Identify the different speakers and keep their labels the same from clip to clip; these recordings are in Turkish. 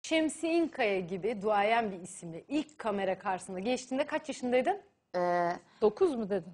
Speaker 1: Şemsi İnkaya gibi duayen bir isimle ilk kamera karşısında geçtiğinde kaç yaşındaydın?
Speaker 2: 9 mu dedin?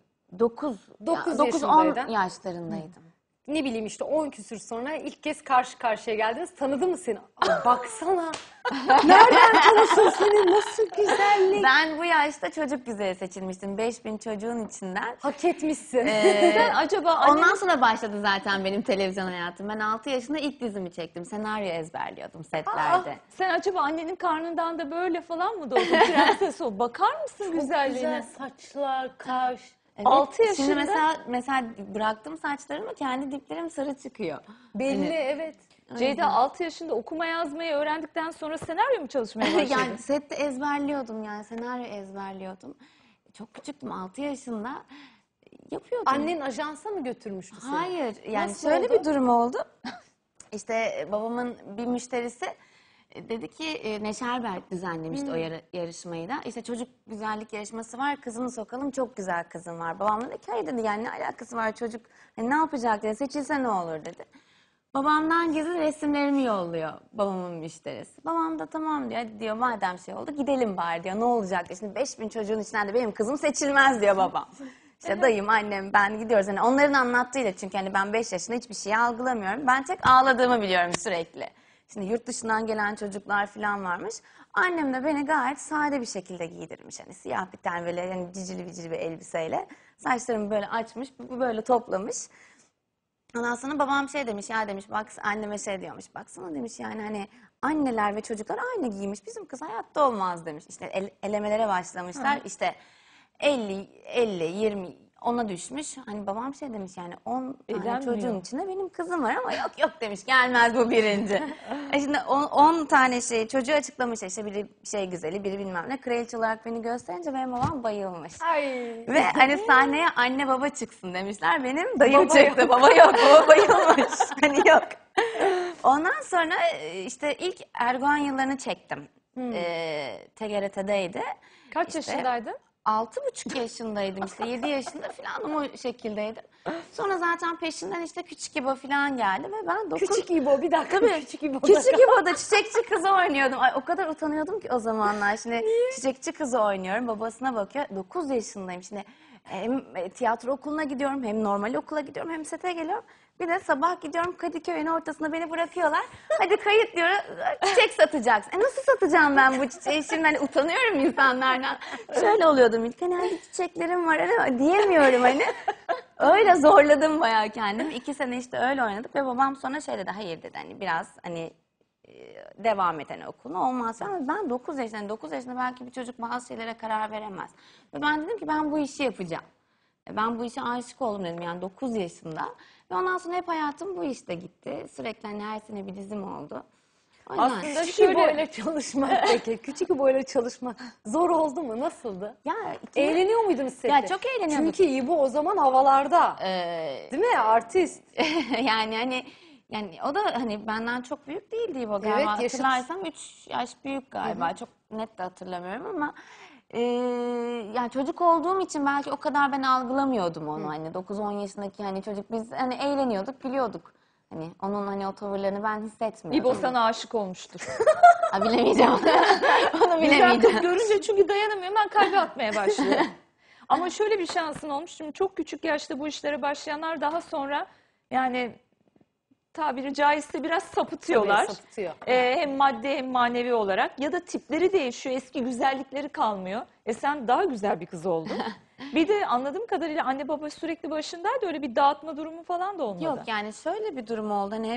Speaker 1: 9
Speaker 3: 9-10
Speaker 1: yaşındaydın.
Speaker 3: yaşlarındaydım.
Speaker 1: Ne bileyim işte 10 küsür sonra ilk kez karşı karşıya geldiniz. Tanıdı mı seni? Aa, baksana. Nereden tanısın seni? Nasıl güzellik.
Speaker 3: Ben bu yaşta çocuk güzeli seçilmiştim. 5000 çocuğun içinden.
Speaker 1: Hak etmişsin.
Speaker 2: Sen acaba
Speaker 3: Ondan sonra başladı zaten benim televizyon hayatım. Ben 6 yaşında ilk dizimi çektim. Senaryo ezberliyordum setlerde.
Speaker 2: sen acaba annenin karnından da böyle falan mı doğdun? Prenses ol. Bakar mısın güzelliğine?
Speaker 1: Güzel saçlar, kaş.
Speaker 3: Evet,
Speaker 2: 6
Speaker 3: Şimdi
Speaker 2: yaşında.
Speaker 3: mesela bıraktım saçlarımı, kendi diplerim sarı çıkıyor.
Speaker 1: Belli evet.
Speaker 2: Ceyda 6 yaşında okuma yazmayı öğrendikten sonra senaryo mu çalışmaya başladın?
Speaker 3: Yani sette ezberliyordum, yani senaryo ezberliyordum. Çok küçüktüm, 6 yaşında yapıyordum.
Speaker 1: Annen ajansa mı götürmüştü seni?
Speaker 3: Hayır, yani
Speaker 1: Nasıl
Speaker 3: şöyle
Speaker 1: oldu?
Speaker 3: bir durum oldu. İşte babamın bir müşterisi dedi ki Neşerberk düzenlemişti o yarışmayı da. İşte çocuk güzellik yarışması var, kızını sokalım, çok güzel kızım var. Babam dedi ki hayır dedi, yani ne alakası var çocuk, hani ne yapacak dedi, seçilse ne olur dedi. Babamdan gizli resimlerimi yolluyor babamın müşterisi. Babam da tamam diyor, hadi diyor madem şey oldu gidelim bari diyor, ne olacak diyor. Şimdi 5000 çocuğun içinden de benim kızım seçilmez diyor babam. İşte dayım, annem, ben gidiyoruz. Hani onların anlattığıyla, çünkü hani ben 5 yaşında hiçbir şeyi algılamıyorum. Ben tek ağladığımı biliyorum sürekli. Şimdi yurt dışından gelen çocuklar falan varmış. Annem de beni gayet sade bir şekilde giydirmiş. Hani siyah bir tane böyle hani cicili bicili bir elbiseyle. Saçlarımı böyle açmış, böyle toplamış. Ondan sonra babam şey demiş, ya demiş, bak anneme şey diyormuş, baksana demiş, yani hani anneler ve çocuklar aynı giymiş, bizim kız hayatta olmaz demiş. İşte elemelere başlamışlar, işte 50, 20 ona düşmüş. Hani babam şey demiş, yani 10 tane
Speaker 2: Elenmiyor.
Speaker 3: çocuğun içinde benim kızım var ama yok demiş, gelmez bu birinci. Şimdi 10 tane şey çocuğu açıklamış, işte biri şey güzeli, biri bilmem ne, kraliçe olarak beni gösterince benim babam bayılmış.
Speaker 1: Ay.
Speaker 3: Ve hani sahneye anne baba çıksın demişler. Benim dayım
Speaker 1: Baba
Speaker 3: çıktı.
Speaker 1: yok.
Speaker 3: Baba yok. Baba bayılmış. Hani yok. Ondan sonra işte ilk Erdoğan yıllarını çektim. TGRT'deydi.
Speaker 2: Kaç
Speaker 3: İşte
Speaker 2: yaşındaydın?
Speaker 3: 6,5 yaşındaydım, işte 7 yaşında falan o şekildeydim. Sonra zaten peşinden işte Küçük İbo falan geldi ve ben 9...
Speaker 1: Küçük İbo, bir dakika.
Speaker 3: Tabii.
Speaker 1: Küçük İbo.
Speaker 3: Küçük İbo'da çiçekçi kızı oynuyordum. Ay, o kadar utanıyordum ki o zamanlar. Şimdi çiçekçi kızı oynuyorum. Babasına bakıyor. 9 yaşındayım. Şimdi hem tiyatro okuluna gidiyorum, hem normal okula gidiyorum, hem sete geliyorum. Bir de sabah gidiyorum, Kadıköy'ün ortasında beni bırakıyorlar. Hadi kayıt diyor, çiçek satacaksın. Nasıl satacağım ben bu çiçeği şimdi? Hani utanıyorum insanlardan. Şöyle oluyordum ilk, hani çiçeklerim var ama diyemiyorum hani. Öyle zorladım bayağı kendimi. 2 sene işte öyle oynadık ve babam sonra şey dedi, hayır dedi, hani biraz hani devam et hani okuluna, olmaz. Ama ben 9 yaşında belki bir çocuk bazı şeylere karar veremez. Ve ben dedim ki ben bu işi yapacağım. Ben bu işe aşık oldum dedim, yani 9 yaşında. Ve ondan sonra hep hayatım bu işte gitti. Sürekli hani her sene bir dizim oldu. O yüzden-
Speaker 2: Aslında
Speaker 1: Küçük
Speaker 2: şöyle-
Speaker 1: İbo ile çalışmak peki. Küçük İbo ile çalışmak zor oldu mu? Nasıldı?
Speaker 3: Ya,
Speaker 1: Eğleniyor muydunuz sette?
Speaker 3: Ya çok eğleniyorduk.
Speaker 1: Çünkü İbo o zaman havalarda. Değil mi? Artist.
Speaker 3: yani hani o da hani benden çok büyük değildi İbo galiba.
Speaker 1: Evet, yaşıt.
Speaker 3: Hatırlarsam 3 yaş büyük galiba. Çok net de hatırlamıyorum ama yani çocuk olduğum için belki o kadar ben algılamıyordum onu. Hani 9-10 yaşındaki hani çocuk, biz hani eğleniyorduk, gülüyorduk. Hani onun hani o tavırlarını ben hissetmiyordum.
Speaker 2: İbo sana aşık olmuştur.
Speaker 3: Ha, bilemeyeceğim. Onu
Speaker 2: Güzel
Speaker 3: bilemeyeceğim.
Speaker 2: kız görünce çünkü dayanamıyor, hemen kalbi atmaya başlıyor. Ama şöyle bir şansın olmuş. Şimdi çok küçük yaşta bu işlere başlayanlar daha sonra yani tabiri caizse biraz sapıtıyorlar.
Speaker 1: Tabii, sapıtıyor.
Speaker 2: Hem maddi hem manevi olarak, ya da tipleri değişiyor, eski güzellikleri kalmıyor. Sen daha güzel bir kız oldun. Bir de anladığım kadarıyla anne baba sürekli başındaydı, öyle bir dağıtma durumu falan da olmadı.
Speaker 3: Yok, yani şöyle bir durum oldu. Hani hep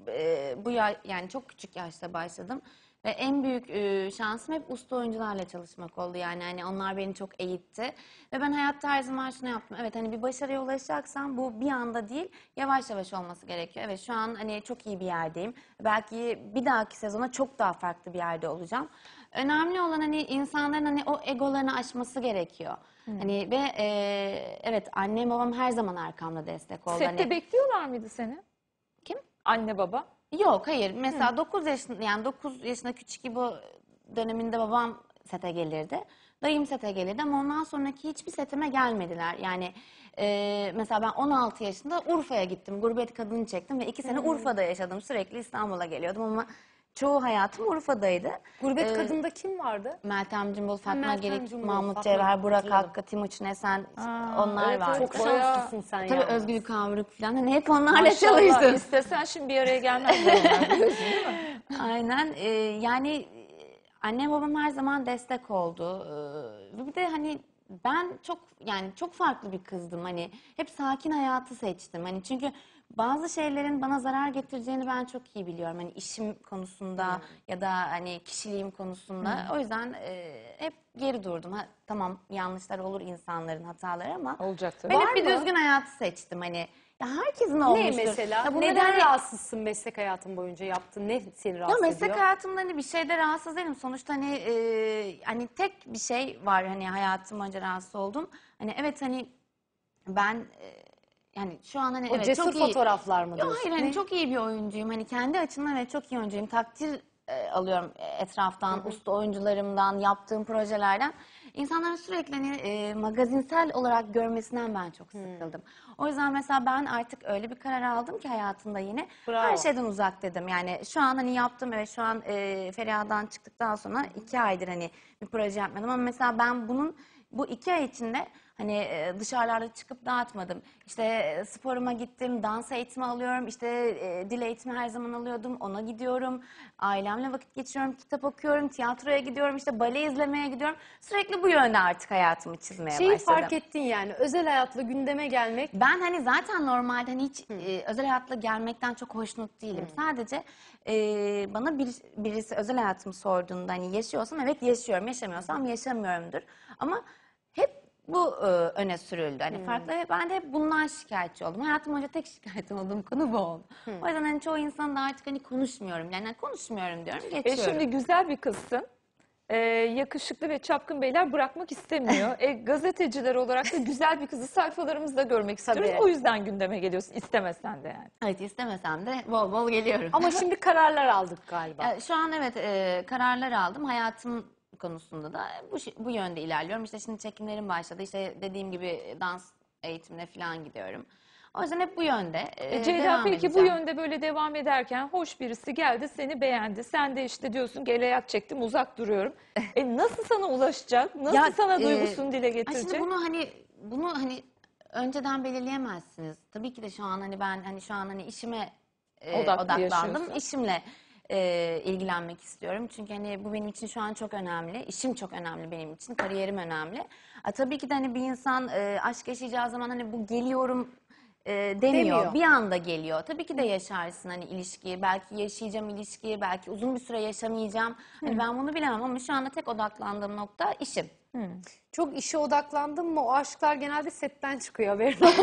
Speaker 3: yani çok küçük yaşta başladım. Ve en büyük şansım hep usta oyuncularla çalışmak oldu. Yani hani onlar beni çok eğitti. Ve ben hayatta her zaman şunu yaptım. Evet, hani bir başarıya ulaşacaksam bu bir anda değil, yavaş yavaş olması gerekiyor. Evet, şu an hani çok iyi bir yerdeyim. Belki bir dahaki sezona çok daha farklı bir yerde olacağım. Önemli olan hani insanların hani o egolarını aşması gerekiyor. Hani ve evet, annem babam her zaman arkamda destek oldu.
Speaker 2: Sette
Speaker 3: Hani,
Speaker 2: bekliyorlar mıydı seni?
Speaker 3: kim?
Speaker 2: Anne baba.
Speaker 3: Yok, hayır. Mesela 9 yaşında Küçük İbo döneminde babam sete gelirdi. Dayım sete gelirdi ama ondan sonraki hiçbir setime gelmediler. Yani mesela ben 16 yaşında Urfa'ya gittim. Gurbet Kadını çektim ve 2 sene Urfa'da yaşadım. Sürekli İstanbul'a geliyordum ama çoğu hayatım Urfa'daydı.
Speaker 1: Gurbet Kadın'da kim vardı?
Speaker 3: Meltem Cumbul, Fatma
Speaker 1: Meltem
Speaker 3: Gelik,
Speaker 1: Cumbul,
Speaker 3: Mahmut
Speaker 1: Fatma
Speaker 3: Cevher, Burak
Speaker 1: hatırladım.
Speaker 3: Hakkı, Timuçin Esen,
Speaker 2: Aa,
Speaker 3: onlar
Speaker 2: evet,
Speaker 3: vardı.
Speaker 2: evet.
Speaker 1: Çok
Speaker 2: Bayağı-
Speaker 1: şanslısın sen
Speaker 3: Tabii
Speaker 1: ya.
Speaker 3: Özgül Kavruk falan. Hani hep onlarla
Speaker 2: Maşallah,
Speaker 3: çalıştım.
Speaker 2: istesen şimdi bir araya gelmezler onlar, biliyorsun değil mi?
Speaker 3: Aynen. Yani annem babam her zaman destek oldu. Bir de hani ben çok farklı bir kızdım. Hani hep sakin hayatı seçtim. Hani çünkü bazı şeylerin bana zarar getireceğini ben çok iyi biliyorum. Hani işim konusunda ya da hani kişiliğim konusunda. O yüzden hep geri durdum. Ha, tamam, yanlışlar olur, insanların hataları, ama
Speaker 2: Olacak tabii.
Speaker 3: ben
Speaker 1: Var
Speaker 3: hep bir
Speaker 1: mı?
Speaker 3: düzgün hayatı seçtim. Hani ya herkesin
Speaker 1: Ne
Speaker 3: olmuştur.
Speaker 1: mesela?
Speaker 3: Ya bunları
Speaker 1: Neden
Speaker 3: hani-
Speaker 1: rahatsızsın meslek hayatın boyunca yaptın? Ne seni
Speaker 3: Ya
Speaker 1: rahatsız
Speaker 3: meslek
Speaker 1: ediyor?
Speaker 3: hayatımda hani bir şeyde rahatsız değilim. Sonuçta hani tek bir şey var hani hayatım boyunca rahatsız oldum. Hani evet, hani ben yani şu an hani
Speaker 1: O
Speaker 3: evet
Speaker 1: cesur
Speaker 3: çok iyi.
Speaker 1: fotoğraflar mı
Speaker 3: Yok
Speaker 1: diyorsun?
Speaker 3: hayır, hani
Speaker 1: Ne?
Speaker 3: çok iyi bir oyuncuyum. Hani kendi açımdan evet çok iyi oyuncuyum. Takdir alıyorum etraftan, usta oyuncularımdan, yaptığım projelerden. İnsanların sürekli hani magazinsel olarak görmesinden ben çok sıkıldım. O yüzden mesela ben artık öyle bir karar aldım ki hayatımda yine
Speaker 1: Bravo.
Speaker 3: her şeyden uzak dedim. Yani şu an hani yaptım, evet, şu an Feriha'dan çıktıktan sonra 2 aydır hani bir proje yapmadım, ama mesela ben bu 2 ay içinde hani dışarılarda çıkıp dağıtmadım. İşte sporuma gittim, dans eğitimi alıyorum, işte dil eğitimi her zaman alıyordum, ona gidiyorum. Ailemle vakit geçiriyorum, kitap okuyorum, tiyatroya gidiyorum, işte bale izlemeye gidiyorum. Sürekli bu yönde artık hayatımı çizmeye
Speaker 1: Şeyi
Speaker 3: başladım.
Speaker 1: fark ettin yani özel hayatla gündeme gelmek.
Speaker 3: Ben hani zaten normalde hani hiç özel hayatla gelmekten çok hoşnut değilim. Sadece bana birisi özel hayatımı sorduğunda hani yaşıyorsam evet yaşıyorum, yaşamıyorsam yaşamıyorumdur. Ama hep bu öne sürüldü. Hani farklı, ve ben de hep bundan şikayetçi oldum. Hayatım boyunca tek şikayet olduğum konu bu oldu. O yüzden hani çoğu insan da artık hani konuşmuyorum. Yani konuşmuyorum diyorum, geçiyorum.
Speaker 2: Şimdi güzel bir kızsın. Yakışıklı ve çapkın beyler bırakmak istemiyor. Gazeteciler olarak da güzel bir kızı sayfalarımızda görmek istiyoruz.
Speaker 1: Tabii.
Speaker 2: O yüzden gündeme geliyorsun, istemesen de yani.
Speaker 3: Evet, istemesem de bol bol geliyorum.
Speaker 1: Ama şimdi kararlar aldık galiba.
Speaker 3: Şu an evet kararlar aldım. Hayatım konusunda da bu yönde ilerliyorum. İşte şimdi çekimlerim başladı. İşte dediğim gibi dans eğitimine falan gidiyorum. O yüzden hep bu yönde
Speaker 2: Ceyda,
Speaker 3: devam
Speaker 2: peki bu
Speaker 3: edeceğim.
Speaker 2: yönde böyle devam ederken hoş birisi geldi, seni beğendi. Sen de işte diyorsun ki el ayak çektim, uzak duruyorum. Nasıl sana ulaşacak? Nasıl
Speaker 3: Ya,
Speaker 2: sana duygusunu dile
Speaker 3: Ay
Speaker 2: getirecek?
Speaker 3: şimdi bunu hani önceden belirleyemezsiniz. Tabii ki de şu an hani ben hani şu an hani işime
Speaker 2: Odaklı
Speaker 3: odaklandım.
Speaker 2: yaşıyorsun.
Speaker 3: İşimle ilgilenmek istiyorum. Çünkü hani bu benim için şu an çok önemli. İşim çok önemli benim için. Kariyerim önemli. Tabii ki de hani bir insan aşk yaşayacağı zaman hani bu geliyorum demiyor.
Speaker 1: Demiyor.
Speaker 3: Bir anda geliyor. Tabii ki de yaşarsın hani ilişkiyi. Belki yaşayacağım ilişkiyi, belki uzun bir süre yaşamayacağım. Hani ben bunu bilemem, ama şu anda tek odaklandığım nokta işim.
Speaker 1: Çok işe odaklandın mı o aşklar genelde setten çıkıyor haberin olsun.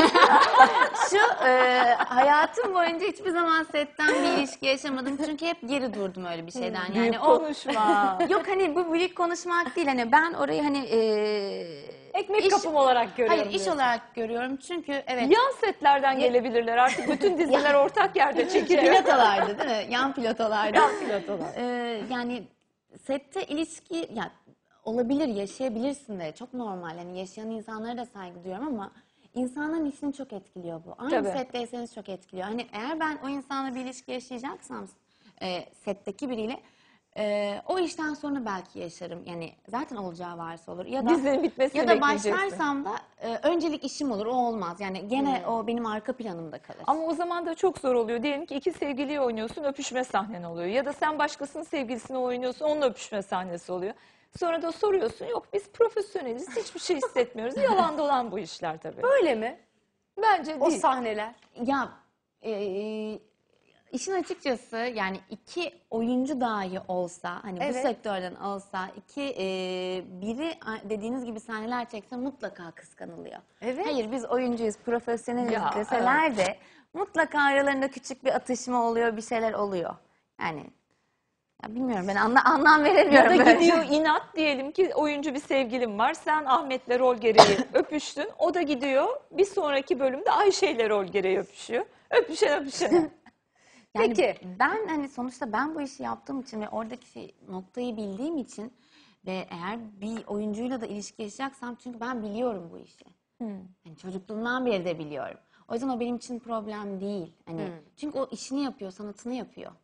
Speaker 3: Şu hayatım boyunca hiçbir zaman setten bir ilişki yaşamadım. Çünkü hep geri durdum öyle bir şeyden.
Speaker 2: Büyük
Speaker 3: Yani o
Speaker 2: konuşma.
Speaker 3: yok, hani bu büyük konuşmak değil. Hani ben orayı hani
Speaker 1: Ekmek kapım olarak görüyorum
Speaker 3: Hayır, iş
Speaker 1: diyorsun.
Speaker 3: olarak görüyorum. Çünkü evet.
Speaker 2: Yan setlerden gelebilirler artık. Bütün diziler ortak yerde çekiliyor.
Speaker 3: Pilotalardı değil mi? Yan pilotalardı.
Speaker 2: Yan pilotalar.
Speaker 3: Yani sette ilişki ya olabilir, yaşayabilirsin de çok normal. Hani yaşayan insanlara da saygı duyuyorum, ama insanların işini çok etkiliyor bu. Aynı
Speaker 2: Tabii.
Speaker 3: setteyseniz çok etkiliyor. Hani eğer ben o insanla bir ilişki yaşayacaksam setteki biriyle o işten sonra belki yaşarım. Yani zaten olacağı varsa olur. Ya da
Speaker 2: Dizinin bitmesini
Speaker 3: ya da
Speaker 2: bekleyeceksin.
Speaker 3: başlarsam da öncelik işim olur, o olmaz. Yani gene o benim arka planımda kalır.
Speaker 2: Ama o zaman da çok zor oluyor. Diyelim ki iki sevgiliyi oynuyorsun, öpüşme sahnen oluyor. Ya da sen başkasının sevgilisini oynuyorsun, onunla öpüşme sahnesi oluyor. Sonra da soruyorsun, yok biz profesyoneliz, hiçbir şey hissetmiyoruz. Yalan dolan bu işler tabii.
Speaker 1: Öyle mi?
Speaker 2: Bence
Speaker 1: O
Speaker 2: değil.
Speaker 1: sahneler.
Speaker 3: Ya işin açıkçası yani 2 oyuncu dahi olsa, hani bu
Speaker 1: Evet.
Speaker 3: sektörden olsa, biri dediğiniz gibi sahneler çekse mutlaka kıskanılıyor.
Speaker 1: Evet.
Speaker 3: Hayır, biz oyuncuyuz, profesyoneliz
Speaker 2: Ya,
Speaker 3: deseler de mutlaka aralarında küçük bir atışma oluyor, bir şeyler oluyor. Yani ya bilmiyorum, ben anlam
Speaker 2: Ya
Speaker 3: veremiyorum
Speaker 2: da
Speaker 3: böyle.
Speaker 2: gidiyor inat, diyelim ki oyuncu bir sevgilin var. Sen Ahmet'le rol gereği öpüştün. O da gidiyor bir sonraki bölümde Ayşe'yle rol gereği öpüşüyor. Öpüşen.
Speaker 3: Yani
Speaker 1: Peki.
Speaker 3: ben hani sonuçta ben bu işi yaptığım için ve oradaki noktayı bildiğim için ve eğer bir oyuncuyla da ilişki yaşayacaksam, çünkü ben biliyorum bu işi. Yani çocukluğumdan beri de biliyorum. O yüzden o benim için problem değil. Hani çünkü o işini yapıyor, sanatını yapıyor.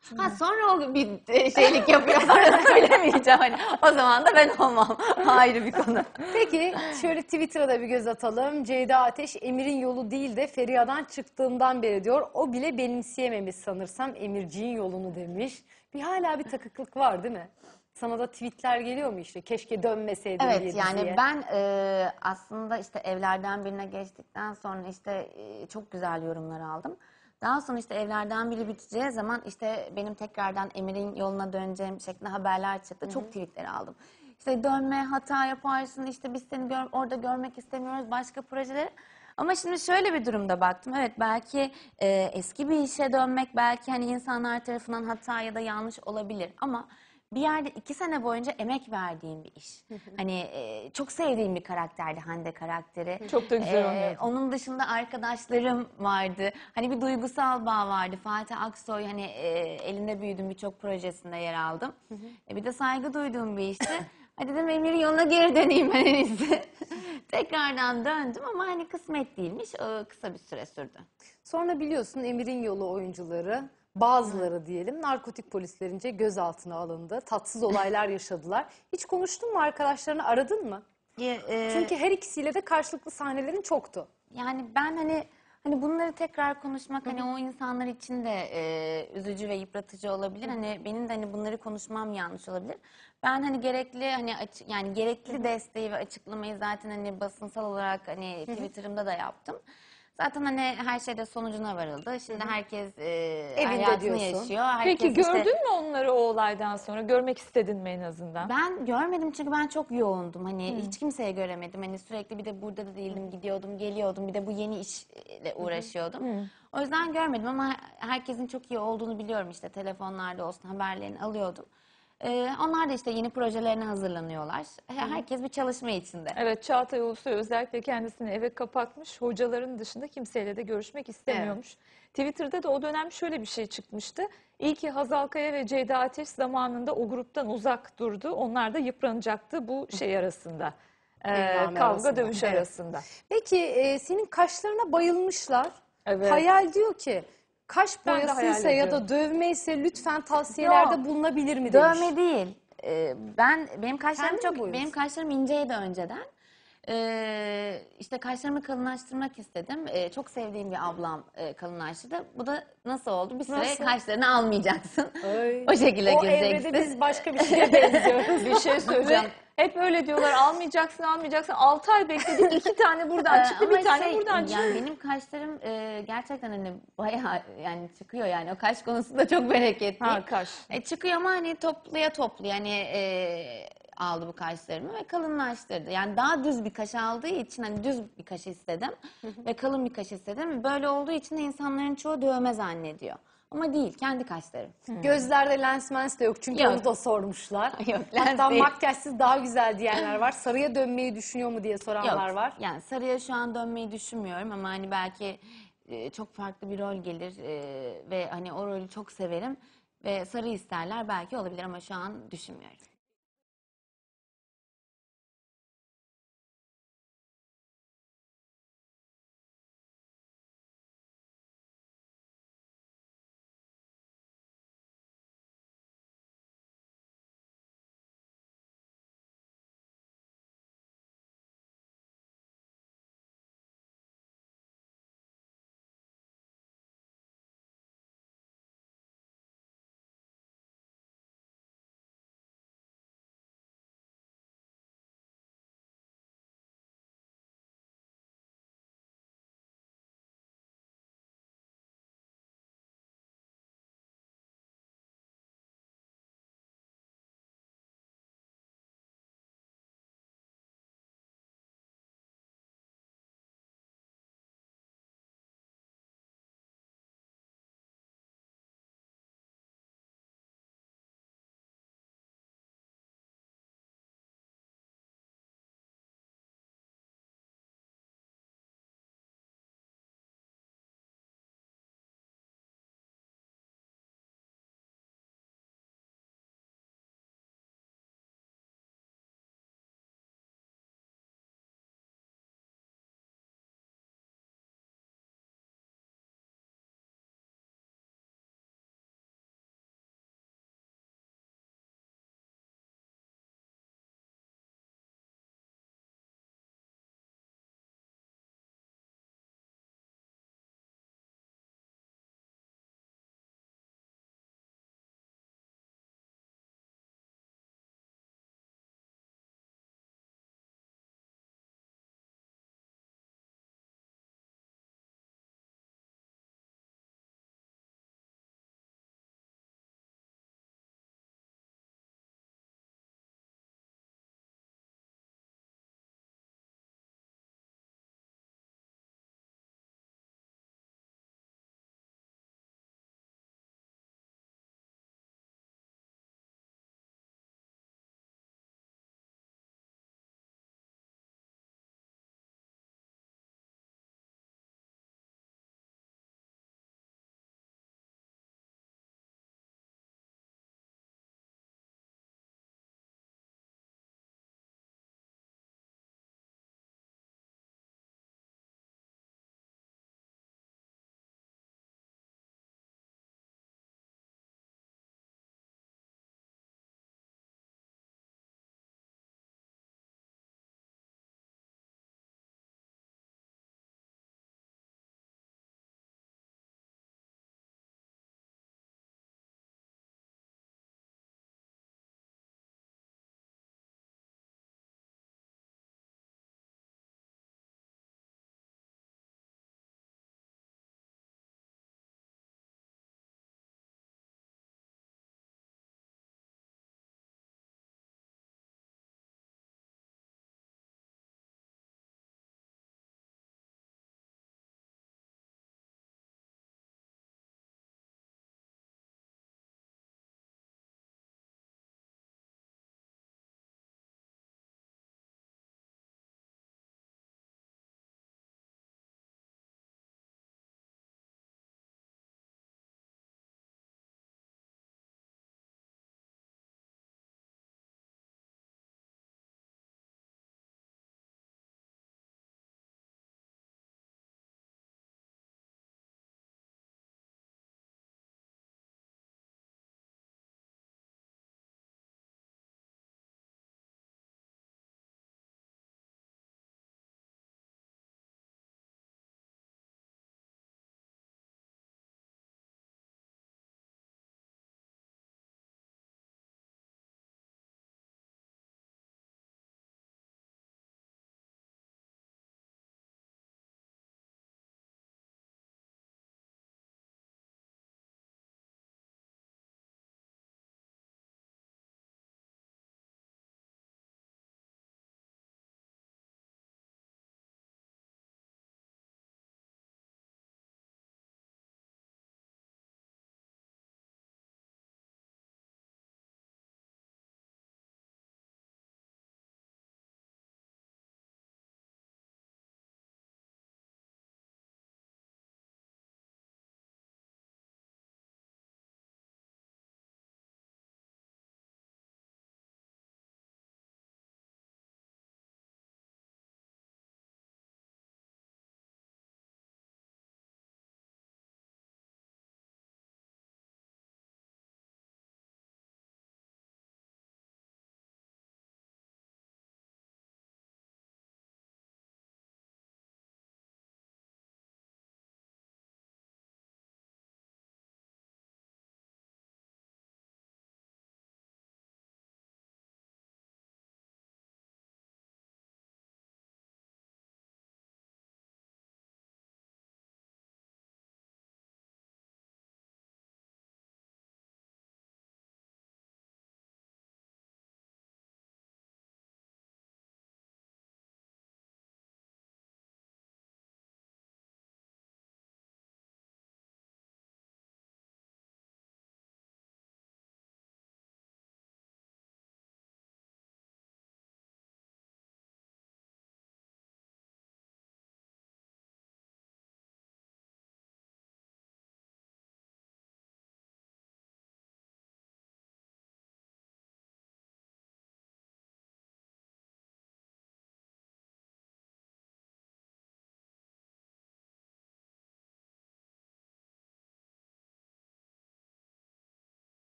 Speaker 3: Ha sonra o bir şeylik yapıyor sonra söylemeyeceğim. Hani, o zaman da ben olmam. Ayrı bir konu.
Speaker 1: Peki şöyle Twitter'a da bir göz atalım. Ceyda Ateş, Emir'in yolu değil de Feriha'dan çıktığımdan beri diyor. O bile benimseyememiş sanırsam Emirciğin yolunu demiş. Hala bir takıklık var değil mi? Sana da tweetler geliyor mu işte? Keşke dönmeseydin diye
Speaker 3: Evet yani
Speaker 1: diziye.
Speaker 3: ben aslında işte evlerden birine geçtikten sonra işte çok güzel yorumlar aldım. Daha sonra işte evlerden biri biteceği zaman işte benim tekrardan Emir'in yoluna döneceğim şeklinde haberler çıktı. Çok tweetler aldım. İşte dönme, hata yaparsın, işte biz seni orada görmek istemiyoruz, başka projeleri. Ama şimdi şöyle bir durumda baktım. Evet belki eski bir işe dönmek belki hani insanlar tarafından hata ya da yanlış olabilir. Ama bir yerde 2 sene boyunca emek verdiğim bir iş. Hani çok sevdiğim bir karakterdi Hande karakteri.
Speaker 2: Çok da güzel oynuyordu.
Speaker 3: Onun dışında arkadaşlarım vardı. Hani bir duygusal bağ vardı. Fatih Aksoy hani elinde büyüdüm birçok projesinde yer aldım. Bir de saygı duyduğum bir işti. Hadi dedim Emir'in yoluna geri döneyim ben en iyisi. Tekrardan döndüm ama hani kısmet değilmiş. O kısa bir süre sürdü.
Speaker 1: Sonra biliyorsun Emir'in yolu oyuncuları, bazıları diyelim narkotik polislerince gözaltına alındı. Tatsız olaylar yaşadılar. Hiç konuştun mu arkadaşlarını aradın mı? Çünkü her ikisiyle de karşılıklı sahnelerin çoktu.
Speaker 3: Yani ben hani bunları tekrar konuşmak hani o insanlar için de üzücü ve yıpratıcı olabilir. Hani benim de hani bunları konuşmam yanlış olabilir. Ben hani gerekli hani yani gerekli desteği ve açıklamayı zaten hani basınsal olarak hani Twitter'ımda da yaptım. Zaten hani her şeyde sonucuna varıldı. Şimdi herkes hayatını
Speaker 1: diyorsun.
Speaker 3: yaşıyor.
Speaker 2: Peki
Speaker 3: Herkes işte-
Speaker 2: gördün mü onları o olaydan sonra? Görmek istedin mi en azından?
Speaker 3: Ben görmedim çünkü ben çok yoğundum. Hani hiç kimseye göremedim. Hani sürekli bir de burada da değildim, gidiyordum, geliyordum. Bir de bu yeni işle uğraşıyordum. O yüzden görmedim ama herkesin çok iyi olduğunu biliyorum işte. Telefonlarda olsun haberlerini alıyordum. Onlar da işte yeni projelerine hazırlanıyorlar. Herkes bir çalışma içinde.
Speaker 2: Evet, Çağatay Ulusoy özellikle kendisini eve kapatmış. Hocaların dışında kimseyle de görüşmek istemiyormuş. Twitter'da da o dönem şöyle bir şey çıkmıştı. İyi ki Hazal Kaya ve Ceyda Ateş zamanında o gruptan uzak durdu. Onlar da yıpranacaktı bu şey arasında.
Speaker 1: Hengame
Speaker 2: Kavga
Speaker 1: arasında.
Speaker 2: dövüş
Speaker 1: Evet.
Speaker 2: arasında.
Speaker 1: Peki senin kaşlarına bayılmışlar.
Speaker 2: Evet.
Speaker 1: Hayal diyor ki kaş
Speaker 2: Ben de hayal
Speaker 1: boyasıysa ya da
Speaker 2: ediyorum.
Speaker 1: dövmeyse lütfen tavsiyelerde
Speaker 3: Yok.
Speaker 1: bulunabilir mi demiş.
Speaker 3: Dövme değil. Benim kaşlarım
Speaker 1: Kendin mi boyuyorsun?
Speaker 3: benim kaşlarım inceydi önceden. İşte kaşlarımı kalınlaştırmak istedim. Çok sevdiğim bir ablam kalınlaştırdı. Bu da nasıl oldu? Bir süre
Speaker 1: Nasıl?
Speaker 3: kaşlarını almayacaksın.
Speaker 1: Ay.
Speaker 3: O şekilde
Speaker 1: O
Speaker 3: gezeceksin.
Speaker 1: evrede biz başka bir şeye benziyoruz.
Speaker 2: Bir şey söyleyeceğim. Hep öyle diyorlar, almayacaksın almayacaksın. 6 ay bekledik, 2 tane buradan çıktı,
Speaker 3: Ama
Speaker 2: bir tane buradan çıktı.
Speaker 3: yani benim kaşlarım gerçekten hani bayağı yani çıkıyor yani o kaş konusunda çok bereketli.
Speaker 2: Ha, kaş.
Speaker 3: Çıkıyor ama hani topluya hani aldı bu kaşlarımı ve kalınlaştırdı. Yani daha düz bir kaş aldığı için hani düz bir kaş istedim ve kalın bir kaş istedim. Böyle olduğu için de insanların çoğu dövme zannediyor. Ama değil, kendi kaşlarım.
Speaker 1: Gözlerde lens mens de yok çünkü
Speaker 3: Yok.
Speaker 1: onu da sormuşlar.
Speaker 3: Yok, lens
Speaker 1: Hatta
Speaker 3: değil.
Speaker 1: makyajsız daha güzel diyenler var. Sarıya dönmeyi düşünüyor mu diye soranlar
Speaker 3: Yok,
Speaker 1: var.
Speaker 3: yani sarıya şu an dönmeyi düşünmüyorum ama hani belki çok farklı bir rol gelir ve hani o rolü çok severim ve sarı isterler belki olabilir ama şu an düşünmüyorum.